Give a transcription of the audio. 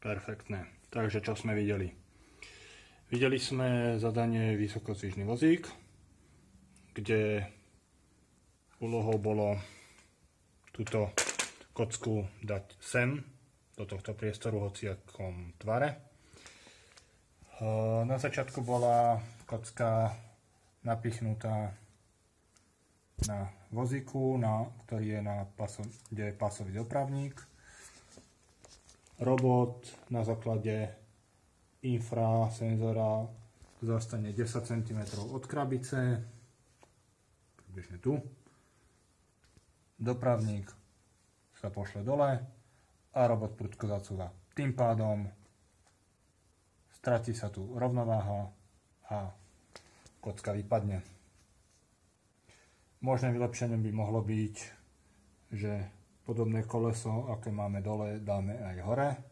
Perfektné. Takže čo sme videli? Videli sme zadanie vysokocvičný vozík, kde úlohou bolo túto kocku dať sem, do tohto priestoru hociakom tvare. Na začiatku bola kocka napichnutá na vozíku, ktorý je kde je pásový dopravník. Robot na základe infrasenzora zostane 10 cm od krabice, približne tu. Dopravník sa pošle dole a robot prudko zacúva. Tým pádom stratí sa tu rovnováha a kocka vypadne. Možné vylepšenie by mohlo byť, že podobné koleso, aké máme dole, dáme aj hore.